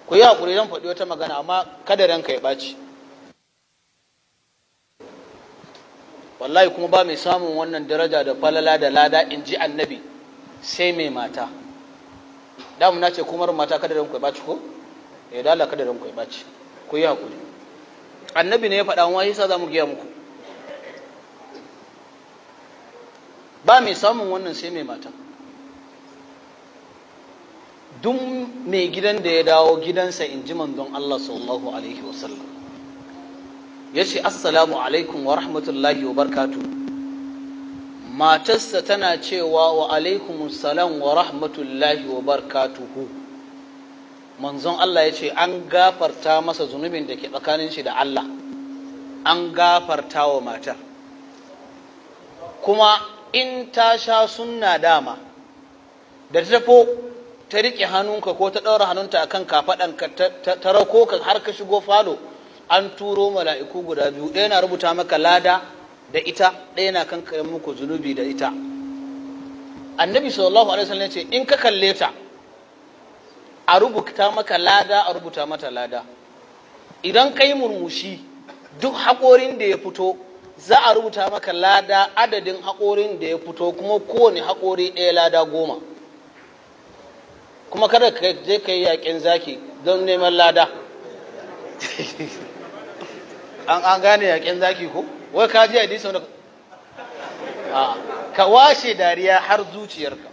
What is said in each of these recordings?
ku yi haƙuri zan faɗi wata magana amma kada ranka ya ɓaci. Wallahi kuma ba mai samun wannan daraja da falala da lada in ji annabi sai mai mata. Damu na ce kuma mata kada ranku ya ɓaci ko? Ya dala kada ranku ya ɓaci. Ku yi haƙuri. Annabi ne ya faɗa wa yasa za mu giya muku. Ba mai samun wannan sai mai mata. Duk mai gidan da ya dawo gidansa in ji manzon Allah sallallahu alaihi wasallam ya ce assalamu alaikum wa rahmatullahi wa barkatu, matarsa tana cewa wa alaikum salam wa rahmatullahi wa barkatuhu, manzon Allah ya ce an gafarta masa zunubin da ke tsakanin shi da Allah, an gafarta wa matar. Kuma in ta sha sunna dama da ta tafo ta riƙe hannunka ko ta ɗaura hannunta akan kafaɗanka ta rako ka har ka shigo falo, an turo mala'iku guda biyu, ɗaya na rubuta maka lada da ita, ɗaya na kankare muku zunubi da ita. Annabi sallallahu alaihi wasallam ya ce in ka kalle ta a rubuta maka lada, a rubuta mata lada. Idan kai murmushi duk haƙorin da ya fito za a rubuta maka lada adadin haƙorin da ya fito, kuma kowane haƙori ɗaya lada 10. Kuma kada ka je ka yi yaƙin zaki don neman lada. An gane yaƙin zaki ko? Wai ka ji hadisi wanda ka washe dariya har zuciyarka.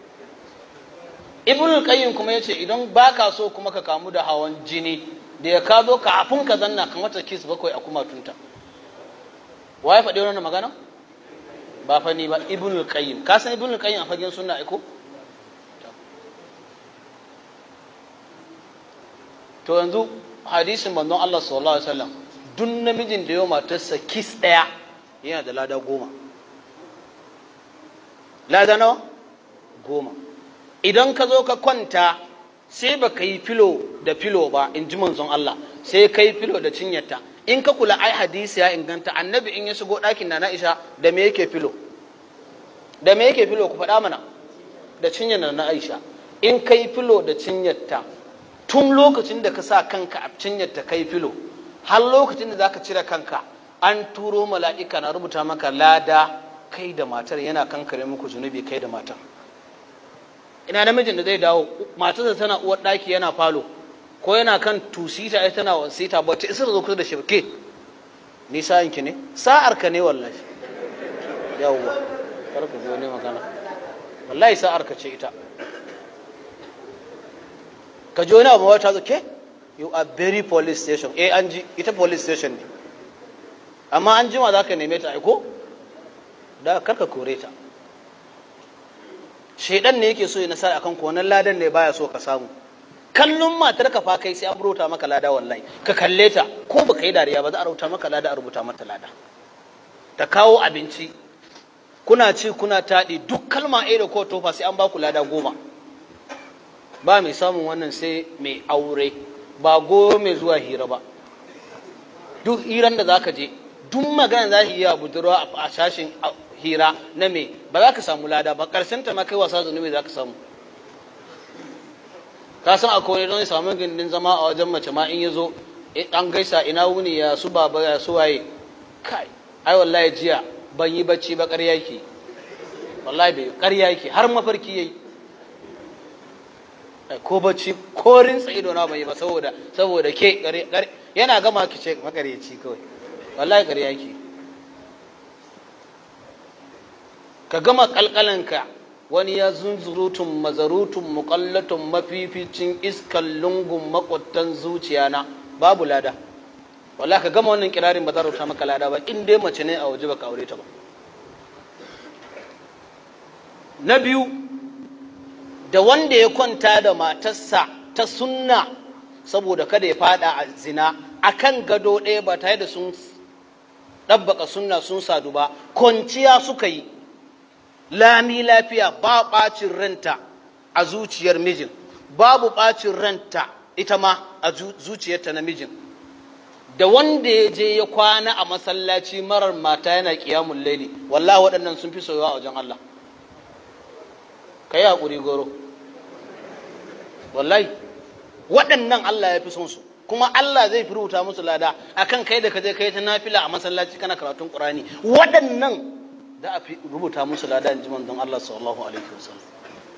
Ibn al-Qayyim kuma yace idan baka so kuma ka kamu da hawan jini da ya ka zo kafin ka zanna kan wata kiss 7 a kumatunta. Waye faɗi wannan magana? Ba fa ni ba, Ibn al-Qayyim. Ka san Ibn al-Qayyim a fagen sunna ko? To yanzu hadisin manzon Allah sallallahu alaihi wasallam duk namijin da yau matarsa kiss ɗaya yana da lada 10. Lada nawa? 10. Idan ka zo ka kwanta sai baka yi filo da filo ba in ji manzon Allah, sai kai filo da cinyarta. In ka kula ai hadisi ya inganta, annabi in ya shigo ɗakin na Aisha da me yake filo? Da me yake filo ku faɗa mana? Da cinyar na Aisha. In kai filo da cinyarta tun lokacin da ka sa kanka a cinyarta kai filo har lokacin da zaka cire kanka an turo mala'ika na rubuta maka lada kai da matar, yana kankare muku zunubi kai da matar. Ina namijin da zai dawo matarsa tana uwar ɗaki yana falo ko yana kan tusita ai tana wasita ba ta isa da zo kusa da shi ke ni sa'inki ne sa'arka ne wallahi yawwa kar ku zo ne magana wallahi sa'arka ce ita. Ka ji wani abu ta zo ke you are very police station, an ji ita police station ne, amma an jima za ka neme ta aiko da karka kore ta. Shaidan ne yake so ya nasara akan ku, wannan ladan ne baya so ka samu. Kallon matar ka fa kai sai an rubuta maka lada, wallahi ka kalle ta ko baka yi dariya ba za a rubuta maka lada, a rubuta mata lada. Ta kawo abinci kuna ci kuna taɗi duk kalma ɗaya da ko tofa sai an ba ku lada 10. Ba mai samun wannan sai mai aure, ba goyo mai zuwa hira ba. Duk hiran da za ka je duk magana za ki yi a budurwa a sashen hira na me ba za ka samu lada ba, ƙarshen ta ma kai wasa zunubi za ka samu. Ka san akwai wani don ya samu gindin zama a wajen mace ma in ya zo an gaisa ina wuni ya su baba ya su waye, kai ai wallahi jiya ban yi bacci ba, ƙarya yake wallahi bai ƙarya yake har mafarki yayi ko bacci ko rinsa ido na bai ba saboda ke yana gama ki ce makareci kawai wallahi ƙarya yake. Ka gama kalkalanka wani ya zunzurutun mazarutun muqallatun mafificin iskan lungun makwattan zuciya na babu lada. Wallahi ka gama wannan kirarin ba za rubuta maka lada ba in dai mace ne a waje baka aure ta ba. Na biyu, da wanda ya kwanta da matarsa ta sunna saboda kada ya fada a zina akan gado ɗaya ba tare da sun ɗabbaka sunna sun sadu ba, kwanciya suka yi lami lafiya, ba ɓacin ranta a zuciyar mijin, babu ɓacin ranta ita ma a zuciyarta na mijin. Da wanda ya je ya kwana a masallaci marar mata yana ƙiyamun laili, wallahi waɗannan sun fi soyuwa a wajen Allah. Ka yi haƙuri goro, wallahi waɗannan Allah ya fi son su, kuma Allah zai rubuta musu lada akan kai da kaje kai ta nafila a masallaci kana karatun Qur'ani. Waɗannan da a fi rubuta musu lada in ji manzon Allah sallallahu alaihi wasallam.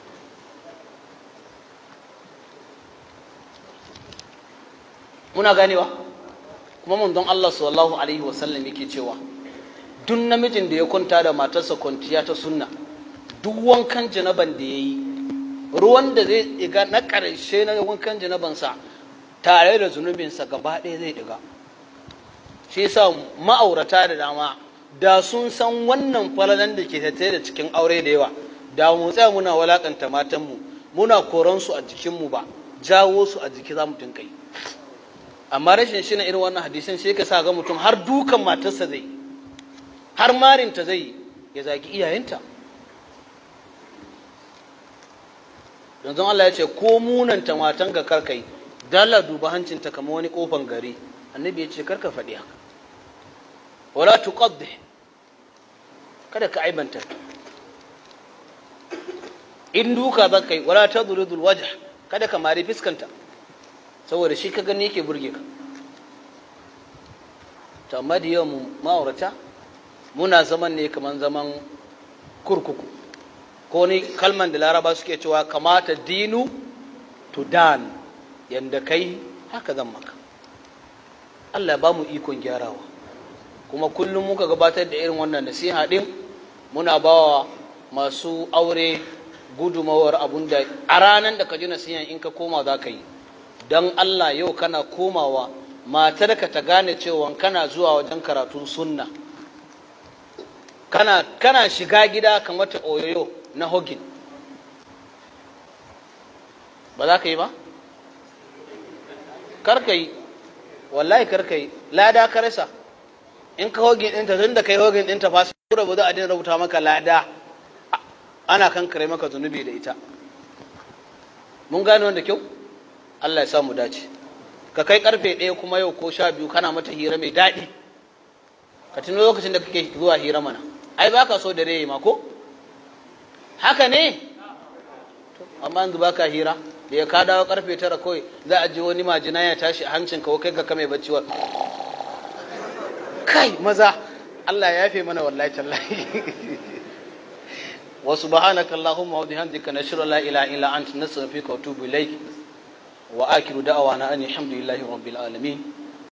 Muna ganewa? Kuma manzon Allah sallallahu alaihi wasallam yake cewa duk namijin da ya kwanta da matarsa kwanciya ta sunna, duk wankan janaban da yayi, ruwan da zai diga na ƙarshe na wankan janabansa tare da zunubinsa gaba ɗaya zai diga. Shi yasa ma'aurata da dama da sun san wannan falalan da ke tattare da cikin aure da yawa, da mu tsaya muna walakanta matanmu, muna koran su a jikinmu ba, jawo su a jiki za mu dinga yi. Amma rashin shi na irin wannan hadisin sai ka sa ga mutum har dukan matarsa zai, har marinta zai, ya zagi iyayenta. Yanzu Allah ya ce ko munanta matan ga karkai, dala duba hancinta kamar wani kofan gari. Annabi ya ce karka faɗi haka. Wala tuqaddih, kada ka aibanta. In duka za ka yi, wala tadrudul wajh, kada ka mari fiskanta, saboda shi ka gani yake burge ka. To amma da yawan ma'aurata muna zaman ne kaman zaman kurkuku, ko ni kalman da Laraba suke cewa kamata dinu to dan, yanda kai haka zan maka. Allah ya ba mu ikon gyarawa, kuma kullum muka gabatar da irin wannan nasiha din muna bawa masu aure gudumawar abun da a ranar da ka ji nasiha in ka koma za ka yi. Don Allah yau kana komawa matarka ta gane cewa kana zuwa wajen karatun sunna, kana shiga gida kan wata oyoyo na hogin, ba za ka yi ba? Karka yi, wallahi karka yi, lada ka rasa. In ka hogin ɗinta, tun da kai hogin ɗinta fa sai rabu za a dina rubuta maka lada, ana kankare maka zunubi da ita. Mun gane wanda kyau? Allah ya samu dace. Ka kai karfe 1 kuma yau ko 12 kana mata hira mai daɗi. Ka tuno lokacin da kake zuwa hira mana. Ai baka so da rai ma ko? Haka ne? Amma yanzu baka hira. Da ya ka dawo karfe 9 kawai za a ji wani majina ya tashi a hancin ka kai ka kame bacci wa. Kai maza, Allah ya yafe mana wallahi tallahi. Wa subhanaka allahumma wa bihamdika nashhadu an la ilaha illa anta nastaghfiruka wa atubu ilayk. وآخر دعوانا أن الحمد لله رب العالمين